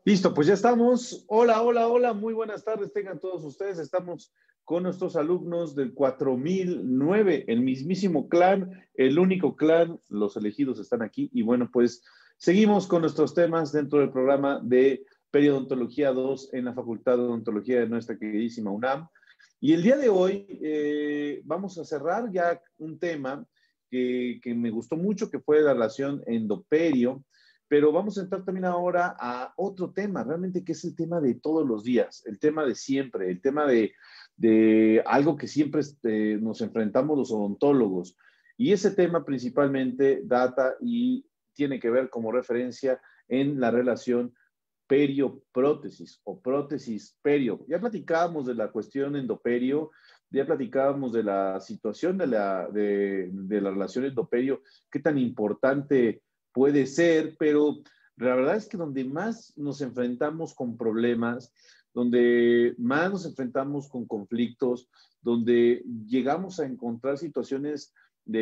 Listo, pues ya estamos. Hola, hola, hola, muy buenas tardes tengan todos ustedes. Estamos con nuestros alumnos del 4009, el mismísimo clan, el único clan, los elegidos están aquí. Y bueno, pues seguimos con nuestros temas dentro del programa de Periodontología 2 en la Facultad de Odontología de nuestra queridísima UNAM. Y el día de hoy vamos a cerrar ya un tema que me gustó mucho, que fue la relación endoperio. Pero vamos a entrar también ahora a otro tema, realmente que es el tema de todos los días, el tema de siempre, el tema de algo que siempre nos enfrentamos los odontólogos. Y ese tema principalmente data y tiene que ver como referencia en la relación perioprótesis o prótesis perio. Ya platicábamos de la cuestión endoperio, ya platicábamos de la situación de la relación endoperio, qué tan importante puede ser, pero la verdad es que donde más nos enfrentamos con problemas, donde más nos enfrentamos con conflictos, donde llegamos a encontrar situaciones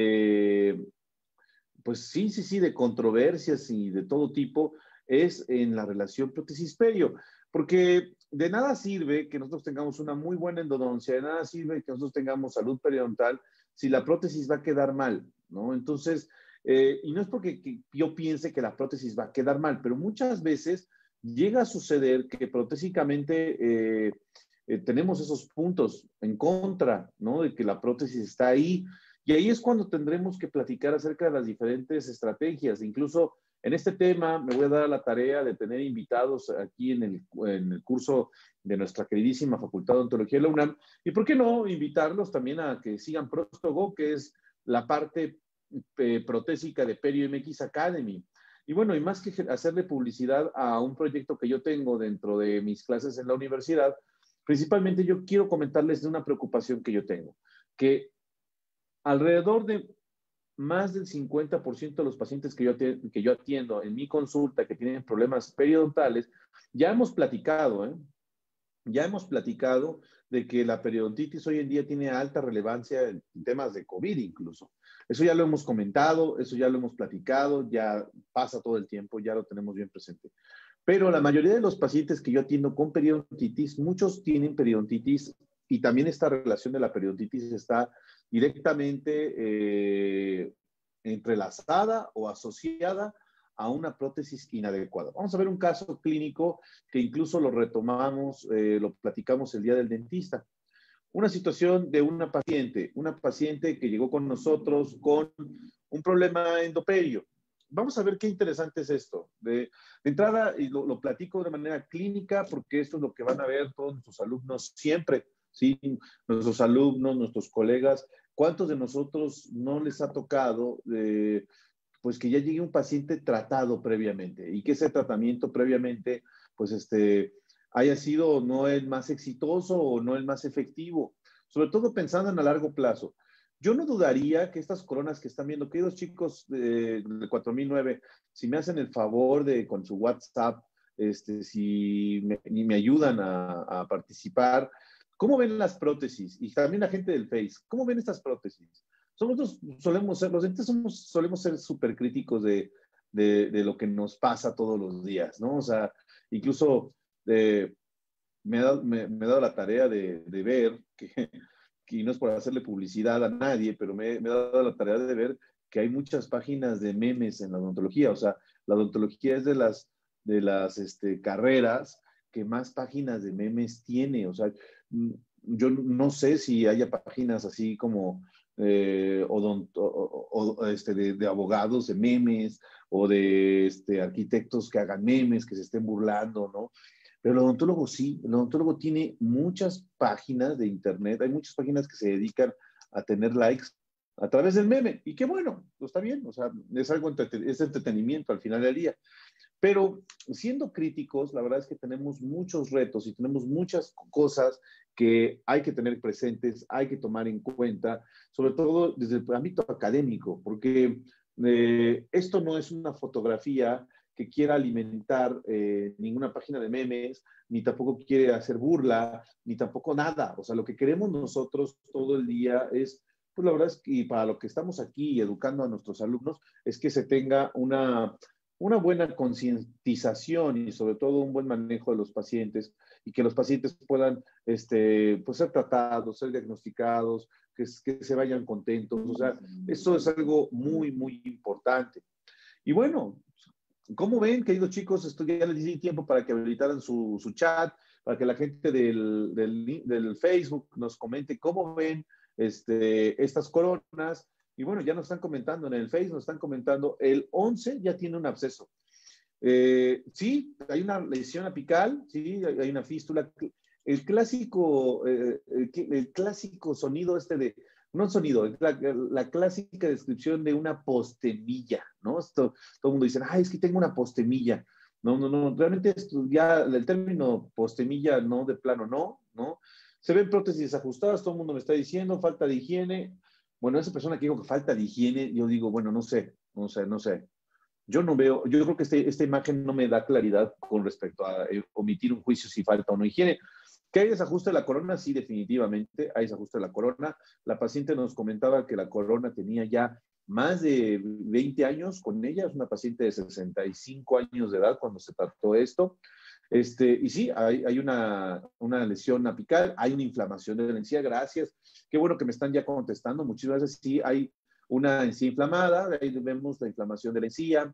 de, pues sí, sí, sí, de controversias y de todo tipo, es en la relación prótesis-perio, porque de nada sirve que nosotros tengamos una muy buena endodoncia, de nada sirve que nosotros tengamos salud periodontal si la prótesis va a quedar mal, ¿no? Entonces, y no es porque yo piense que la prótesis va a quedar mal, pero muchas veces llega a suceder que protésicamente tenemos esos puntos en contra, ¿no? De que la prótesis está ahí. Y ahí es cuando tendremos que platicar acerca de las diferentes estrategias. Incluso en este tema me voy a dar la tarea de tener invitados aquí en el curso de nuestra queridísima Facultad de Odontología de la UNAM. Y por qué no invitarlos también a que sigan Prostogo, que es la parte protésica de Perio MX Academy. Y bueno, y más que hacerle publicidad a un proyecto que yo tengo dentro de mis clases en la universidad, principalmente yo quiero comentarles de una preocupación que yo tengo, que alrededor de más del 50% de los pacientes que yo atiendo en mi consulta que tienen problemas periodontales, ya hemos platicado, ¿eh? Ya hemos platicado de que la periodontitis hoy en día tiene alta relevancia en temas de COVID incluso. Eso ya lo hemos comentado, eso ya lo hemos platicado, ya pasa todo el tiempo, ya lo tenemos bien presente. Pero la mayoría de los pacientes que yo atiendo con periodontitis, muchos tienen periodontitis y también esta relación de la periodontitis está directamente entrelazada o asociada a una prótesis inadecuada. Vamos a ver un caso clínico que incluso lo retomamos, lo platicamos el día del dentista. Una situación de una paciente que llegó con nosotros con un problema endoperio. Vamos a ver qué interesante es esto. De entrada, y lo platico de manera clínica, porque esto es lo que van a ver todos nuestros alumnos siempre, ¿sí? Nuestros alumnos, nuestros colegas. ¿Cuántos de nosotros no les ha tocado pues que ya llegue un paciente tratado previamente y que ese tratamiento previamente, pues haya sido no el más exitoso o no el más efectivo, sobre todo pensando en a largo plazo? Yo no dudaría que estas coronas que están viendo, queridos chicos del 4009, si me hacen el favor de con su WhatsApp, si me ayudan a participar, ¿cómo ven las prótesis? Y también la gente del Face, ¿cómo ven estas prótesis? Nosotros solemos ser, los dentistas solemos ser súper críticos de lo que nos pasa todos los días, ¿no? O sea, incluso me he dado la tarea de ver que no es por hacerle publicidad a nadie, pero me he dado la tarea de ver que hay muchas páginas de memes en la odontología. O sea, la odontología es de las carreras que más páginas de memes tiene. O sea, yo no sé si haya páginas así como de abogados de memes o de arquitectos que hagan memes, que se estén burlando, ¿no? Pero el odontólogo sí, el odontólogo tiene muchas páginas de internet, hay muchas páginas que se dedican a tener likes a través del meme. Y qué bueno, está bien, o sea, es algo, es entretenimiento al final del día. Pero siendo críticos, la verdad es que tenemos muchos retos y tenemos muchas cosas que hay que tener presentes, hay que tomar en cuenta, sobre todo desde el ámbito académico, porque esto no es una fotografía que quiera alimentar ninguna página de memes, ni tampoco quiere hacer burla, ni tampoco nada. O sea, lo que queremos nosotros todo el día es, pues la verdad es que y para lo que estamos aquí educando a nuestros alumnos, es que se tenga una buena concientización y sobre todo un buen manejo de los pacientes y que los pacientes puedan pues ser tratados, ser diagnosticados, que se vayan contentos. O sea, eso es algo muy, muy importante. Y bueno, ¿cómo ven, queridos chicos? Esto ya les di tiempo para que habilitaran su chat, para que la gente del Facebook nos comente cómo ven estas coronas. Y bueno, ya nos están comentando en el Facebook, nos están comentando, el 11 ya tiene un absceso. Sí, hay una lesión apical, sí, hay una fístula. El clásico sonido no sonido, la clásica descripción de una postemilla, ¿no? Todo el mundo dice, ay, es que tengo una postemilla. No, no, no, realmente ya el término postemilla, no, de plano, no, ¿no? Se ven prótesis desajustadas, todo el mundo me está diciendo, falta de higiene. Bueno, esa persona que dijo que falta de higiene, yo digo, bueno, no sé, no sé, no sé. Yo no veo, yo creo que esta imagen no me da claridad con respecto a omitir un juicio si falta o no higiene. ¿Que hay desajuste de la corona? Sí, definitivamente hay desajuste de la corona. La paciente nos comentaba que la corona tenía ya más de 20 años con ella, es una paciente de 65 años de edad cuando se trató esto. Y sí, hay una lesión apical, hay una inflamación de la encía, gracias. Qué bueno que me están ya contestando, muchísimas veces sí hay una encía inflamada, de ahí vemos la inflamación de la encía.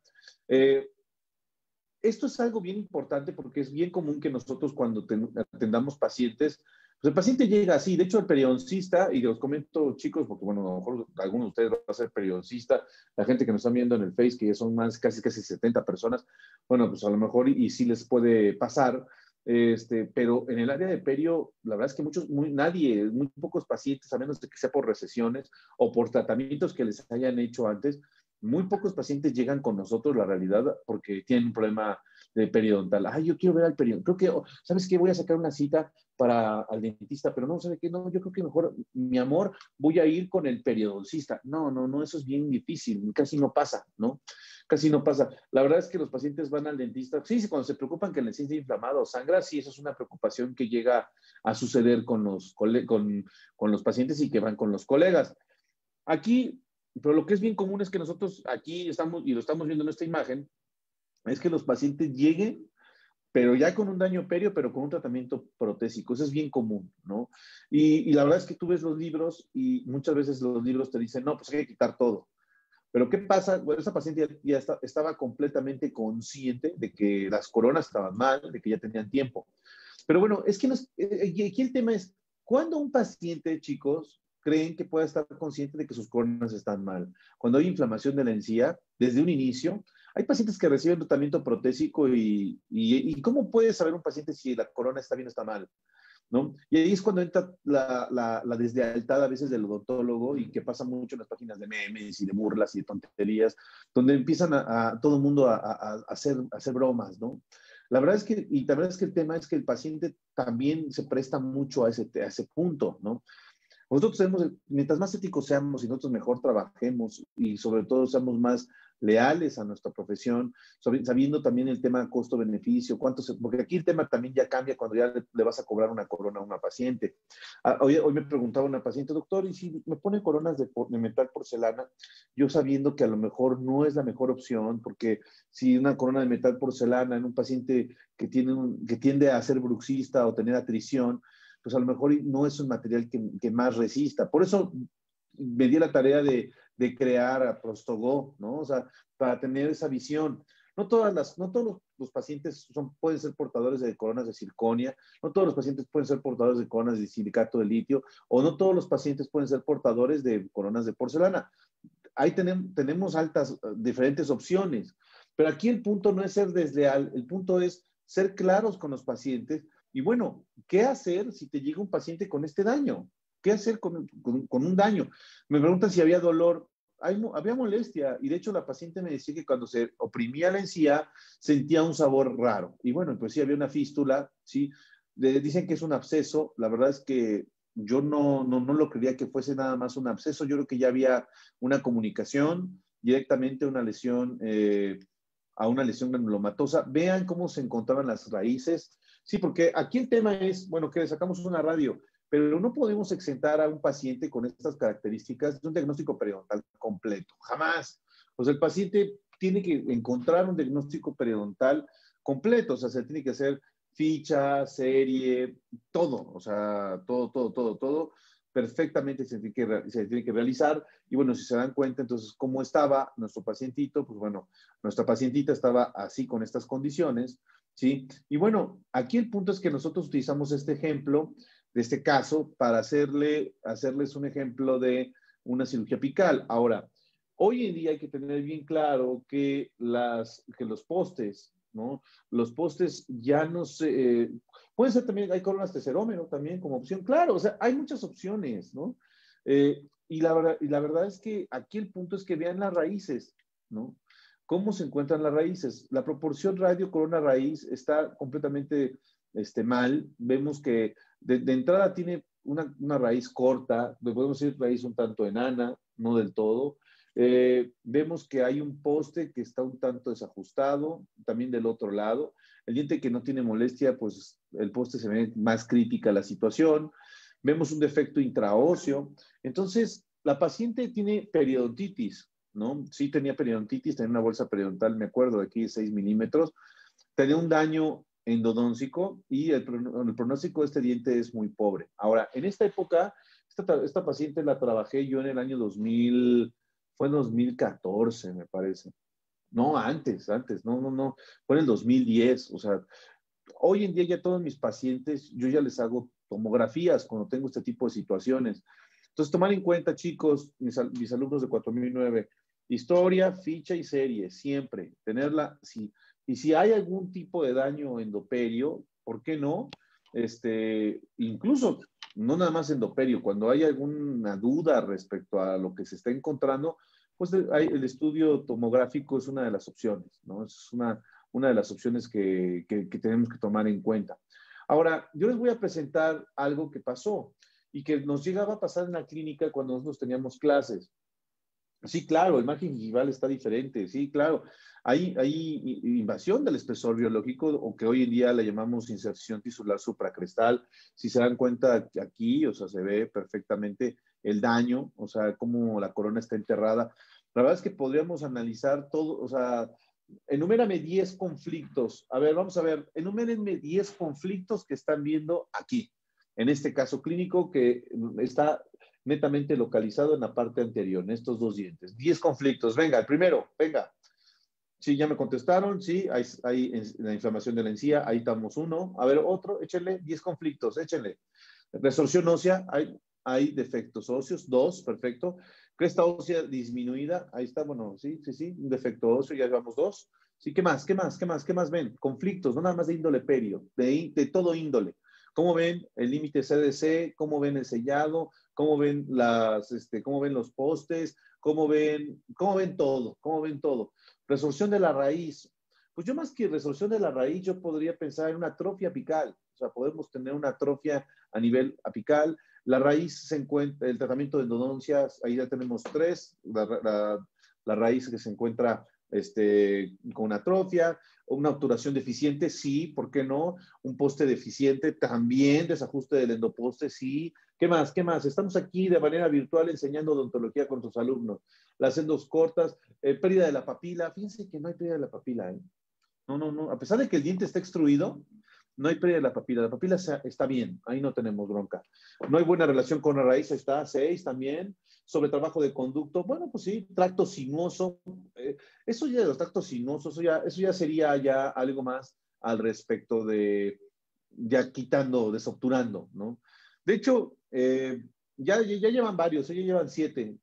Esto es algo bien importante porque es bien común que nosotros cuando atendamos pacientes, pues el paciente llega así. De hecho, el periodoncista, y los comento chicos, porque bueno, a lo mejor alguno de ustedes va a ser periodoncista, la gente que nos está viendo en el Face, que ya son más, casi 70 personas, bueno, pues a lo mejor y sí les puede pasar, pero en el área de perio, la verdad es que muy pocos pacientes, a menos de que sea por recesiones o por tratamientos que les hayan hecho antes, muy pocos pacientes llegan con nosotros, la realidad, porque tienen un problema de periodontal. Ay, yo quiero ver al periodontal. Creo que, ¿sabes qué? Voy a sacar una cita al dentista, pero no, ¿sabe qué? No, yo creo que mejor, mi amor, voy a ir con el periodoncista. No, no, no, eso es bien difícil, casi no pasa, ¿no? Casi no pasa. La verdad es que los pacientes van al dentista. Sí, sí, cuando se preocupan que el dentista esté inflamado o sangra, sí, eso es una preocupación que llega a suceder con los pacientes y que van con los colegas. Aquí, pero lo que es bien común es que nosotros aquí estamos, y lo estamos viendo en esta imagen, es que los pacientes lleguen, pero ya con un daño perio, pero con un tratamiento protésico. Eso es bien común, ¿no? Y la verdad es que tú ves los libros y muchas veces los libros te dicen, no, pues hay que quitar todo. Pero ¿qué pasa? Bueno, esa paciente ya estaba completamente consciente de que las coronas estaban mal, de que ya tenían tiempo. Pero bueno, es que aquí el tema es, ¿cuándo un paciente, chicos, creen que pueda estar consciente de que sus coronas están mal? Cuando hay inflamación de la encía, desde un inicio, hay pacientes que reciben tratamiento protésico y ¿cómo puede saber un paciente si la corona está bien o está mal? ¿No? Y ahí es cuando entra la deslealtad a veces del odontólogo y que pasa mucho en las páginas de memes y de burlas y de tonterías, donde empiezan a todo el mundo a hacer bromas, ¿no? La verdad es que, y la verdad es que el tema es que el paciente también se presta mucho a ese punto, ¿no? Nosotros tenemos, mientras más éticos seamos y nosotros mejor trabajemos y sobre todo seamos más leales a nuestra profesión, sabiendo también el tema costo-beneficio, porque aquí el tema también ya cambia cuando ya le vas a cobrar una corona a una paciente. Hoy me preguntaba una paciente, doctor, ¿y si me pone coronas de metal porcelana? Yo sabiendo que a lo mejor no es la mejor opción, porque si una corona de metal porcelana en un paciente que tiende a ser bruxista o tener atrición, pues a lo mejor no es un material que más resista. Por eso me di la tarea de crear a Prostogó, ¿no? O sea, para tener esa visión. No todos los pacientes pueden ser portadores de coronas de circonia, no todos los pacientes pueden ser portadores de coronas de silicato de litio, o no todos los pacientes pueden ser portadores de coronas de porcelana. Ahí tenemos diferentes opciones, pero aquí el punto no es ser desleal, el punto es ser claros con los pacientes y bueno, ¿qué hacer si te llega un paciente con este daño? ¿Qué hacer con un daño? Me preguntan si había dolor. Había molestia y de hecho la paciente me decía que cuando se oprimía la encía sentía un sabor raro. Y bueno, pues sí, había una fístula, ¿sí? Dicen que es un absceso. La verdad es que yo no lo creía que fuese nada más un absceso. Yo creo que ya había una comunicación directamente a una lesión granulomatosa. Vean cómo se encontraban las raíces. Sí, porque aquí el tema es, bueno, que le sacamos una radio, pero no podemos exentar a un paciente con estas características de un diagnóstico periodontal completo. Jamás. Pues el paciente tiene que encontrar un diagnóstico periodontal completo, o sea, se tiene que hacer ficha, serie, todo, o sea, todo, perfectamente se tiene que realizar. Y bueno, si se dan cuenta, entonces, ¿cómo estaba nuestro pacientito? Pues bueno, nuestra pacientita estaba así con estas condiciones, ¿sí? Y bueno, aquí el punto es que nosotros utilizamos este ejemplo de este caso para hacerles un ejemplo de una cirugía apical. Ahora, hoy en día hay que tener bien claro que los postes, ¿no? Los postes ya no se... pueden ser también, hay coronas teserómero también como opción. Claro, o sea, hay muchas opciones, ¿no? Y la verdad es que aquí el punto es que vean las raíces, ¿no? ¿Cómo se encuentran las raíces? La proporción radio-corona raíz está completamente mal. Vemos que de entrada tiene una raíz corta, podemos decir raíz un tanto enana, no del todo. Vemos que hay un poste que está un tanto desajustado, también del otro lado. El diente que no tiene molestia, pues el poste se ve más crítica la situación. Vemos un defecto intraóseo. Entonces, la paciente tiene periodontitis, ¿no? Sí tenía periodontitis, tenía una bolsa periodontal, me acuerdo, de aquí de 6 milímetros. Tenía un daño endodóncico y el pronóstico de este diente es muy pobre. Ahora, en esta época, esta paciente la trabajé yo en el año 2000, fue en 2014, me parece. No, antes, no, fue en el 2010. O sea, hoy en día ya todos mis pacientes, yo ya les hago tomografías cuando tengo este tipo de situaciones. Entonces, tomar en cuenta, chicos, mis alumnos de 4009, historia, ficha y serie, siempre, tenerla, sí. Y si hay algún tipo de daño endoperio, ¿por qué no? Incluso, no nada más endoperio, cuando hay alguna duda respecto a lo que se está encontrando, pues el estudio tomográfico es una de las opciones, ¿no? Es una de las opciones que tenemos que tomar en cuenta. Ahora, yo les voy a presentar algo que pasó y que nos llegaba a pasar en la clínica cuando nosotros teníamos clases. Sí, claro, el margen gingival está diferente, sí, claro. Hay invasión del espesor biológico, o que hoy en día le llamamos inserción tisular supracrestal. Si se dan cuenta aquí, o sea, se ve perfectamente el daño, o sea, cómo la corona está enterrada. La verdad es que podríamos analizar todo, o sea, enumérame 10 conflictos. A ver, vamos a ver, enumérenme 10 conflictos que están viendo aquí, en este caso clínico que está netamente localizado en la parte anterior, en estos dos dientes. 10 conflictos. Venga, el primero, venga. Sí, ya me contestaron, sí, hay la inflamación de la encía, ahí estamos uno. A ver, otro, échenle 10 conflictos, échenle. Resorción ósea, hay defectos óseos, 2, perfecto. Cresta ósea disminuida, ahí está, bueno, sí, un defecto óseo, ya llevamos 2. Sí, ¿qué más ven? Conflictos, no nada más de índole perio, de todo índole. ¿Cómo ven el límite CDC? ¿Cómo ven el sellado? ¿Cómo ven cómo ven los postes? ¿Cómo ven todo? ¿Cómo ven todo? Resolución de la raíz. Pues yo más que resolución de la raíz, yo podría pensar en una atrofia apical. O sea, podemos tener una atrofia a nivel apical. La raíz se encuentra, el tratamiento de endodoncias, ahí ya tenemos 3. La raíz que se encuentra con atrofia, una obturación deficiente, sí, ¿por qué no? Un poste deficiente, también desajuste del endoposte, sí. ¿Qué más? Estamos aquí de manera virtual enseñando odontología con tus alumnos. Las endos cortas, pérdida de la papila. Fíjense que no hay pérdida de la papila, ¿eh? No. A pesar de que el diente está extruido, no hay pérdida de la papila. La papila está bien, ahí no tenemos bronca. No hay buena relación con la raíz, está 6 también. Sobre trabajo de conducto, bueno, pues sí, tracto sinuoso. Eso ya de los tractos sinuosos, eso ya sería ya algo más al respecto de ya quitando, desobturando, ¿no? De hecho, ya llevan varios, ya llevan 7.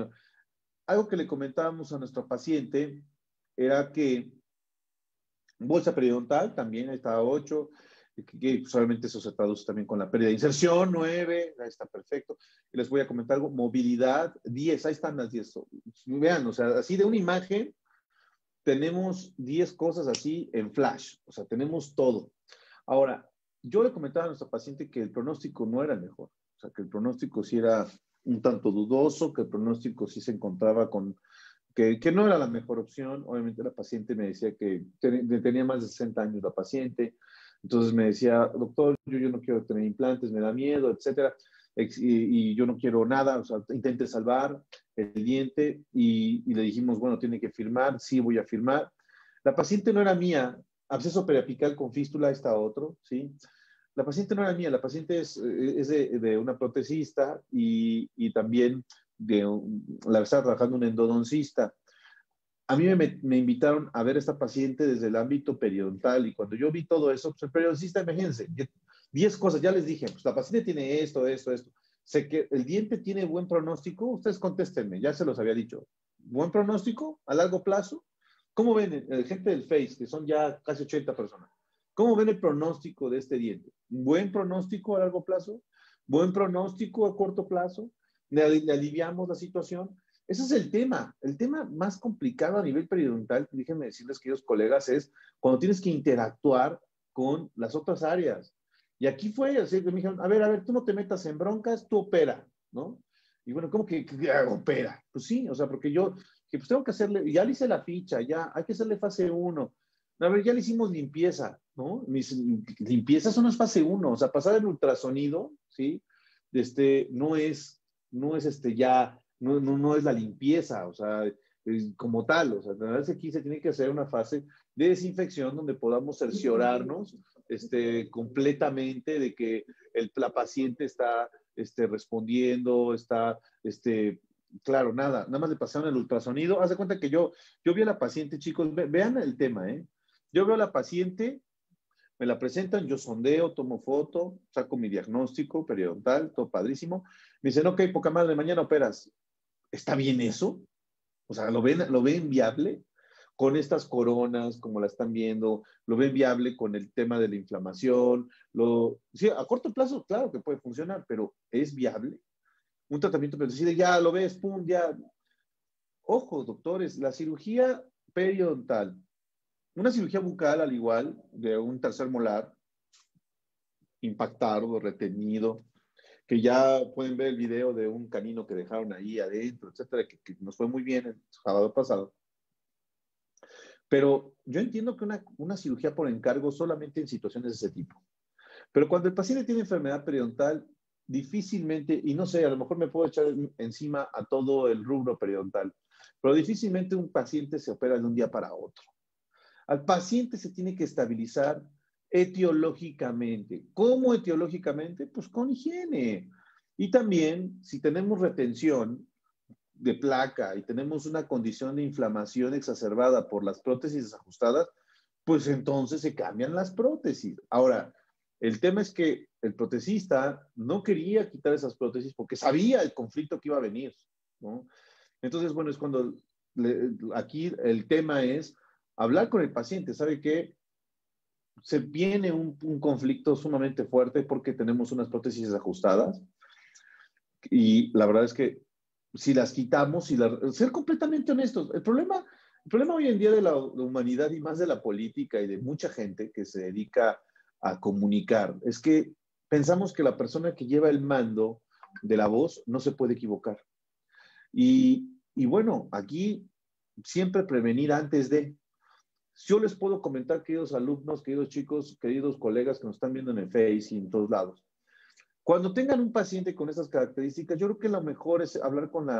Algo que le comentábamos a nuestro paciente era que bolsa periodontal también está 8, que solamente eso se traduce también con la pérdida de inserción, 9, ahí está perfecto. Y les voy a comentar algo, movilidad, 10, ahí están las 10. Vean, o sea, así de una imagen tenemos 10 cosas así en flash, o sea, tenemos todo. Ahora, yo le comentaba a nuestra paciente que el pronóstico no era el mejor, o sea, que el pronóstico sí era un tanto dudoso, que el pronóstico sí se encontraba con que no era la mejor opción. Obviamente la paciente me decía que tenía más de 60 años la paciente, entonces me decía, doctor, yo no quiero tener implantes, me da miedo, etcétera. y yo no quiero nada, o sea, intente salvar el diente y le dijimos, bueno, tiene que firmar, sí voy a firmar. La paciente no era mía, absceso periapical con fístula está otro, ¿sí? La paciente no era mía, la paciente es de una protesista y también la estaba trabajando un endodoncista. A mí me invitaron a ver a esta paciente desde el ámbito periodontal y cuando yo vi todo eso, pues el periodoncista, imagínense, 10 cosas, ya les dije, pues la paciente tiene esto, esto, esto. Sé que el diente tiene buen pronóstico, ustedes contéstenme, ya se los había dicho. ¿Buen pronóstico a largo plazo? ¿Cómo ven gente del Face, que son ya casi 80 personas? ¿Cómo ven el pronóstico de este diente? ¿Buen pronóstico a largo plazo? ¿Buen pronóstico a corto plazo? ¿Le aliviamos la situación? Ese es el tema. El tema más complicado a nivel periodontal, déjenme decirles, queridos colegas, es cuando tienes que interactuar con las otras áreas. Y aquí fue así que me dijeron, a ver, tú no te metas en broncas, tú opera, ¿no? Y bueno, ¿cómo que opera? Pues sí, o sea, porque yo, que pues tengo que hacerle, ya le hice la ficha, ya hay que hacerle fase 1. A ver, ya le hicimos limpieza, ¿no? Limpieza eso no es fase 1, o sea, pasar el ultrasonido, ¿sí? No es ya no es la limpieza, o sea, como tal, o sea, la verdad es que aquí se tiene que hacer una fase de desinfección donde podamos cerciorarnos completamente de que la paciente está respondiendo, está, claro, nada más le pasaron el ultrasonido. Haz de cuenta que yo vi a la paciente, chicos, vean el tema, ¿eh? Yo veo a la paciente, me la presentan, yo sondeo, tomo foto, saco mi diagnóstico periodontal, todo padrísimo. Me dicen, ok, poca madre, mañana operas. ¿Está bien eso? O sea, ¿lo ven viable? Con estas coronas, como la están viendo, lo ven viable con el tema de la inflamación. Sí, a corto plazo, claro que puede funcionar, pero ¿es viable? Un tratamiento, pero decide, ya lo ves, pum, ya. Ojo, doctores, la cirugía periodontal, una cirugía bucal al igual de un tercer molar, impactado, retenido, que ya pueden ver el video de un canino que dejaron ahí adentro, etcétera, que nos fue muy bien el sábado pasado. Pero yo entiendo que una cirugía por encargo solamente en situaciones de ese tipo. Pero cuando el paciente tiene enfermedad periodontal, difícilmente, y no sé, a lo mejor me puedo echar encima a todo el rubro periodontal, pero difícilmente un paciente se opera de un día para otro. Al paciente se tiene que estabilizar etiológicamente. ¿Cómo etiológicamente? Pues con higiene. Y también, si tenemos retención de placa y tenemos una condición de inflamación exacerbada por las prótesis desajustadas, pues entonces se cambian las prótesis. Ahora, el tema es que el protesista no quería quitar esas prótesis porque sabía el conflicto que iba a venir, ¿no? Entonces, bueno, es cuando aquí el tema es hablar con el paciente. ¿Sabe qué? Se viene un conflicto sumamente fuerte porque tenemos unas prótesis ajustadas y la verdad es que si las quitamos, ser completamente honestos, el problema hoy en día de la humanidad y más de la política y de mucha gente que se dedica a comunicar es que pensamos que la persona que lleva el mando de la voz no se puede equivocar. Y bueno, aquí siempre prevenir antes de. Yo les puedo comentar, queridos alumnos, queridos chicos, queridos colegas que nos están viendo en el Face y en todos lados. Cuando tengan un paciente con estas características, yo creo que lo mejor es hablar con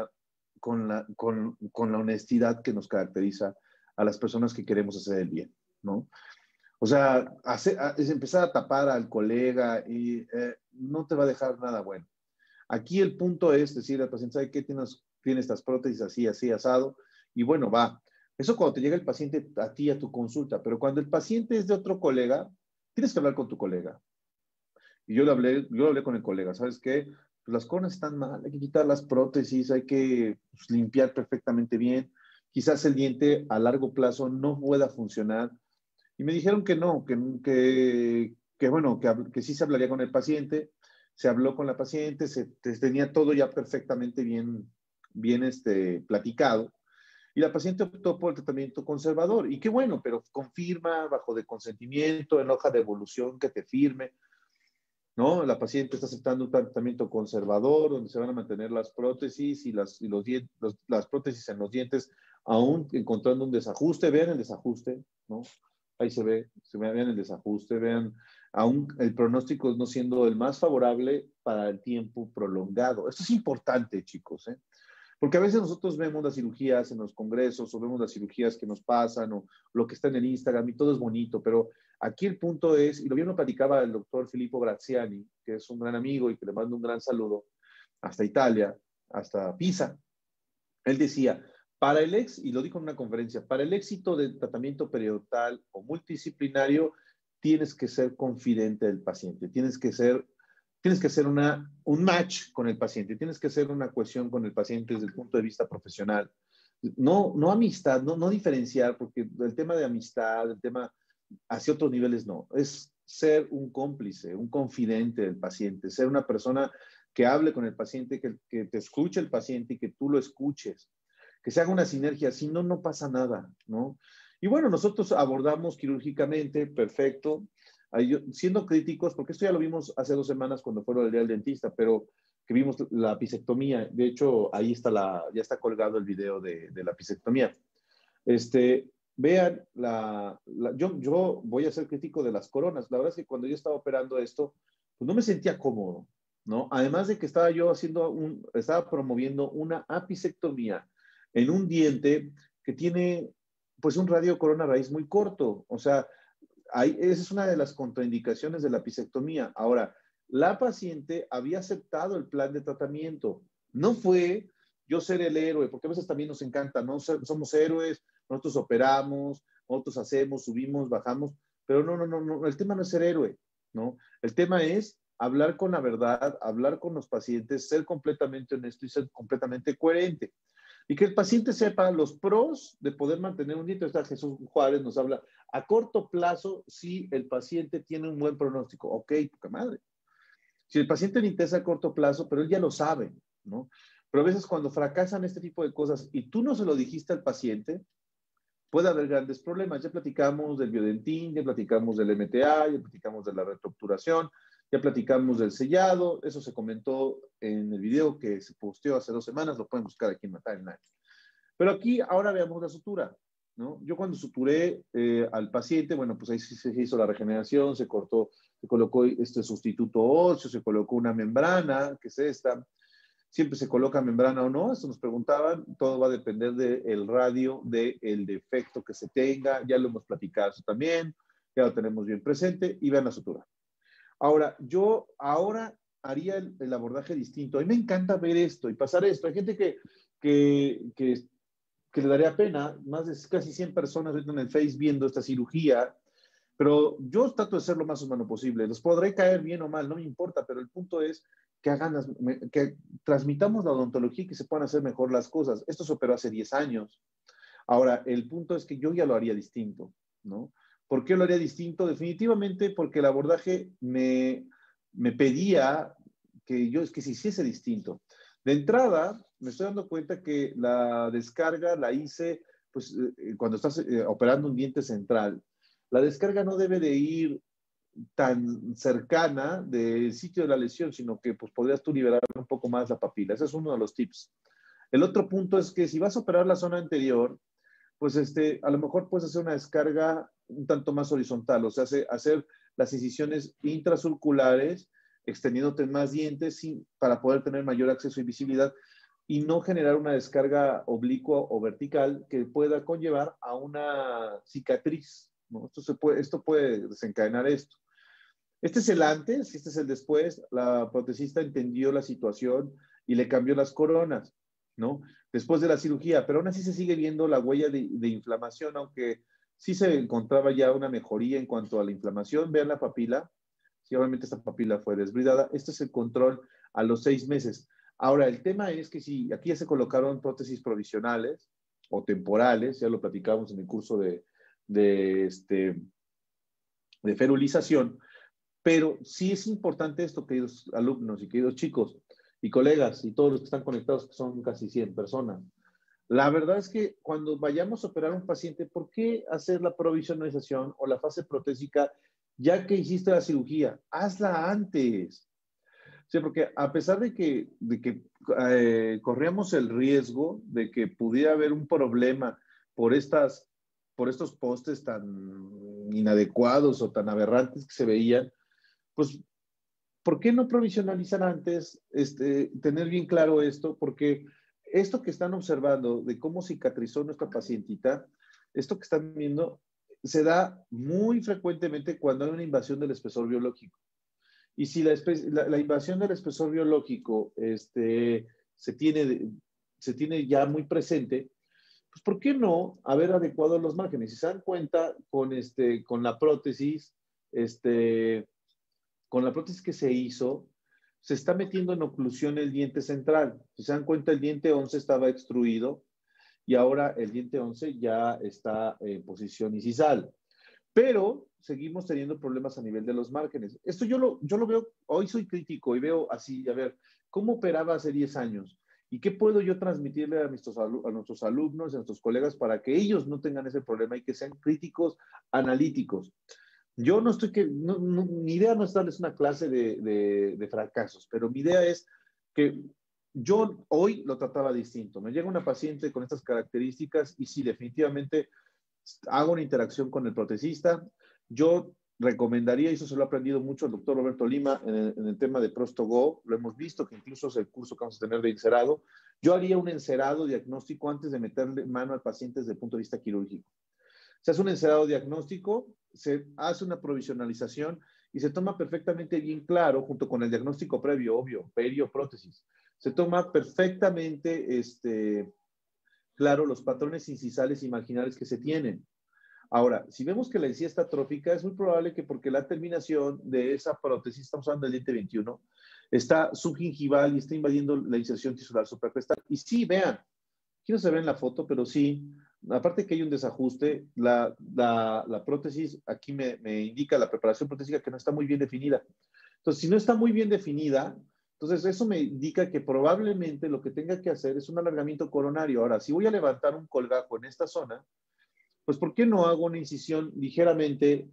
la honestidad que nos caracteriza a las personas que queremos hacer el bien, ¿no? O sea, es empezar a tapar al colega y no te va a dejar nada bueno. Aquí el punto es decir al paciente, ¿sabe qué? Tiene estas prótesis así, así, asado, y bueno, va. Eso cuando te llega el paciente a ti, a tu consulta, pero cuando el paciente es de otro colega, tienes que hablar con tu colega. Y yo hablé con el colega, ¿sabes qué? Pues las coronas están mal, hay que quitar las prótesis, hay que pues, limpiar perfectamente bien. Quizás el diente a largo plazo no pueda funcionar. Y me dijeron que no, bueno, que sí se hablaría con el paciente, se habló con la paciente, tenía todo ya perfectamente bien platicado. Y la paciente optó por el tratamiento conservador. Y qué bueno, pero confirma bajo de consentimiento, en hoja de evolución que te firme, ¿no? La paciente está aceptando un tratamiento conservador donde se van a mantener las prótesis y las prótesis en los dientes, aún encontrando un desajuste. Vean el desajuste, ¿no? ahí vean el desajuste, vean aún el pronóstico no siendo el más favorable para el tiempo prolongado. Esto es importante, chicos, ¿eh? Porque a veces nosotros vemos las cirugías en los congresos o vemos las cirugías que nos pasan o lo que está en el Instagram y todo es bonito, pero aquí el punto es, y lo bien lo platicaba el doctor Filippo Graziani, que es un gran amigo y que le mando un gran saludo, hasta Italia, hasta Pisa. Él decía, y lo dijo en una conferencia, para el éxito del tratamiento periodontal o multidisciplinario, tienes que ser confidente del paciente, tienes que hacer un match con el paciente, tienes que hacer una cohesión con el paciente desde el punto de vista profesional. No amistad, no diferenciar, porque el tema de amistad, el tema hacia otros niveles no, es ser un cómplice, un confidente del paciente, ser una persona que hable con el paciente, que te escuche el paciente y que tú lo escuches, que se haga una sinergia, si no, no pasa nada, ¿no? Y bueno, nosotros abordamos quirúrgicamente, perfecto, siendo críticos, porque esto ya lo vimos hace 2 semanas cuando fueron el día del dentista, pero que vimos la apicectomía, de hecho, ahí está ya está colgado el video de la apicectomía. Vean, yo voy a ser crítico de las coronas. La verdad es que cuando yo estaba operando esto, pues no me sentía cómodo, ¿no? Además de que estaba promoviendo una apicectomía en un diente que tiene, pues, un radio corona raíz muy corto. O sea, esa es una de las contraindicaciones de la apicectomía. Ahora, la paciente había aceptado el plan de tratamiento. No fue yo ser el héroe, porque a veces también nos encanta, ¿no? Somos héroes, nosotros operamos, nosotros hacemos, subimos, bajamos, pero no, el tema no es ser héroe, ¿no? El tema es hablar con la verdad, hablar con los pacientes, ser completamente honesto y ser completamente coherente. Y que el paciente sepa los pros de poder mantener un diente. Está Jesús Juárez nos habla, a corto plazo, si el paciente tiene un buen pronóstico. Ok, poca madre. Si el paciente le interesa a corto plazo, pero él ya lo sabe, ¿no? Pero a veces cuando fracasan este tipo de cosas y tú no se lo dijiste al paciente, puede haber grandes problemas. Ya platicamos del biodentín, ya platicamos del MTA, ya platicamos de la retroobturación, ya platicamos del sellado. Eso se comentó en el video que se posteó hace 2 semanas, lo pueden buscar aquí en la timeline. Pero aquí ahora veamos la sutura, ¿no? Yo cuando suturé al paciente, bueno, pues ahí se hizo la regeneración, se colocó este sustituto óseo, se colocó una membrana, que es esta. Siempre se coloca membrana o no, eso nos preguntaban, todo va a depender del radio, del defecto que se tenga, ya lo hemos platicado eso también, ya lo tenemos bien presente, y vean la sutura. Ahora, yo ahora haría el abordaje distinto. A mí me encanta ver esto y pasar esto. Hay gente que le daría pena, más de casi 100 personas en el Face viendo esta cirugía, pero yo trato de ser lo más humano posible. Los podré caer bien o mal, no me importa, pero el punto es que transmitamos la odontología y que se puedan hacer mejor las cosas. Esto se operó hace 10 años. Ahora, el punto es que yo ya lo haría distinto, ¿no? ¿Por qué lo haría distinto? Definitivamente porque el abordaje me pedía que se hiciese distinto. De entrada, me estoy dando cuenta que la descarga la hice, pues, cuando estás operando un diente central. La descarga no debe de ir tan cercana del sitio de la lesión, sino que pues podrías tú liberar un poco más la papila. Ese es uno de los tips. El otro punto es que si vas a operar la zona anterior, pues a lo mejor puedes hacer una descarga un tanto más horizontal, o sea, hacer las incisiones intrasurculares, extendiéndote más dientes para poder tener mayor acceso y visibilidad y no generar una descarga oblicua o vertical que pueda conllevar a una cicatriz, ¿no? Esto puede desencadenar esto. Este es el antes, este es el después. La protesista entendió la situación y le cambió las coronas, ¿no? Después de la cirugía, pero aún así se sigue viendo la huella de inflamación, aunque sí se encontraba ya una mejoría en cuanto a la inflamación. Vean la papila. Sí, obviamente esta papila fue desbridada. Este es el control a los 6 meses. Ahora, el tema es que si aquí ya se colocaron prótesis provisionales o temporales, ya lo platicamos en el curso de ferulización, pero sí es importante esto, queridos alumnos y queridos chicos y colegas y todos los que están conectados, que son casi 100 personas. La verdad es que cuando vayamos a operar a un paciente, ¿por qué hacer la provisionalización o la fase protésica ya que hiciste la cirugía? Hazla antes. Sí, porque a pesar de que corríamos el riesgo de que pudiera haber un problema por estos postes tan inadecuados o tan aberrantes que se veían, pues, ¿por qué no provisionalizar antes, tener bien claro esto? Porque esto que están observando de cómo cicatrizó nuestra pacientita, esto que están viendo, se da muy frecuentemente cuando hay una invasión del espesor biológico. Y si la invasión del espesor biológico se tiene ya muy presente, pues ¿por qué no haber adecuado los márgenes? Si se dan cuenta con la prótesis, con la prótesis que se hizo, se está metiendo en oclusión el diente central. Si se dan cuenta, el diente 11 estaba extruido y ahora el diente 11 ya está en posición incisal. Pero seguimos teniendo problemas a nivel de los márgenes. Esto yo lo veo, hoy soy crítico y veo así, a ver, ¿cómo operaba hace 10 años? ¿Y qué puedo yo transmitirle a nuestros alumnos, a nuestros colegas para que ellos no tengan ese problema y que sean críticos, analíticos? Yo no estoy mi idea no es darles una clase de fracasos, pero mi idea es que yo hoy lo trataba distinto. Me llega una paciente con estas características y sí, definitivamente hago una interacción con el protecista. Yo recomendaría, y eso se lo ha aprendido mucho el doctor Roberto Lima en el tema de ProstoGo, lo hemos visto que incluso es el curso que vamos a tener de encerado, yo haría un encerado diagnóstico antes de meterle mano al paciente desde el punto de vista quirúrgico. Se hace un encerado diagnóstico, se hace una provisionalización y se toma perfectamente bien claro, junto con el diagnóstico previo, obvio, perio-prótesis. Se toma perfectamente claro los patrones incisales y marginales que se tienen. Ahora, si vemos que la encía está atrófica, es muy probable que porque la terminación de esa prótesis, estamos hablando del diente 21, está subgingival y está invadiendo la inserción tisular supracrestal. Y sí, vean, aquí no se ve en la foto, pero sí, aparte que hay un desajuste, la prótesis aquí me indica la preparación protésica que no está muy bien definida. Entonces, si no está muy bien definida, entonces eso me indica que probablemente lo que tenga que hacer es un alargamiento coronario. Ahora, si voy a levantar un colgajo en esta zona, pues ¿por qué no hago una incisión ligeramente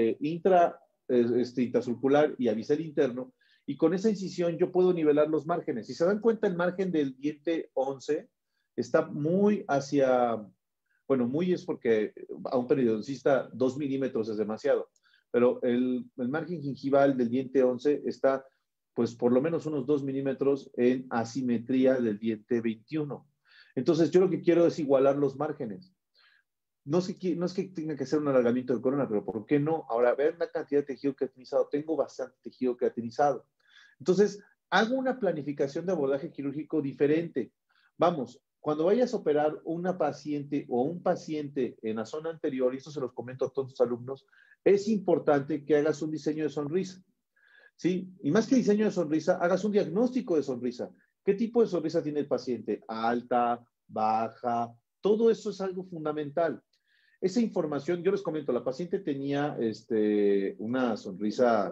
intracircular y abisal interno? Y con esa incisión yo puedo nivelar los márgenes. Si se dan cuenta, el margen del diente 11 está muy hacia, bueno, muy es porque a un periodoncista 2 milímetros es demasiado, pero el margen gingival del diente 11 está pues por lo menos unos 2 milímetros en asimetría del diente 21. Entonces yo lo que quiero es igualar los márgenes. No es que tenga que hacer un alargamiento de corona, pero ¿por qué no? Ahora, ver la cantidad de tejido creatinizado. Tengo bastante tejido creatinizado. Entonces, hago una planificación de abordaje quirúrgico diferente. Vamos, cuando vayas a operar una paciente o un paciente en la zona anterior, y esto se los comento a todos los alumnos, es importante que hagas un diseño de sonrisa. ¿Sí? Y más que diseño de sonrisa, hagas un diagnóstico de sonrisa. ¿Qué tipo de sonrisa tiene el paciente? Alta, baja, todo eso es algo fundamental. Esa información, yo les comento, la paciente tenía una sonrisa,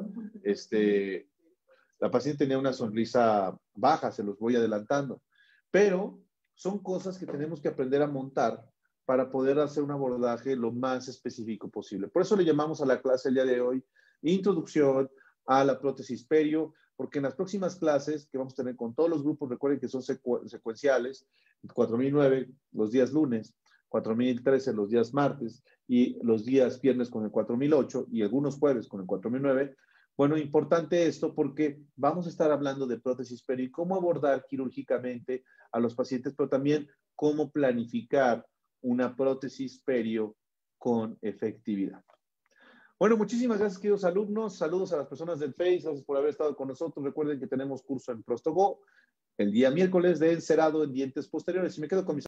la paciente tenía una sonrisa baja, se los voy adelantando, pero son cosas que tenemos que aprender a montar para poder hacer un abordaje lo más específico posible. Por eso le llamamos a la clase el día de hoy, Introducción a la prótesis perio, porque en las próximas clases que vamos a tener con todos los grupos, recuerden que son secuenciales, 4009 los días lunes, 4013 los días martes y los días viernes con el 4008 y algunos jueves con el 4009. Bueno, importante esto porque vamos a estar hablando de prótesis perio y cómo abordar quirúrgicamente a los pacientes, pero también cómo planificar una prótesis perio con efectividad. Bueno, muchísimas gracias, queridos alumnos. Saludos a las personas del Face. Gracias por haber estado con nosotros. Recuerden que tenemos curso en ProstoGo el día miércoles de encerado en dientes posteriores. Y me quedo con mis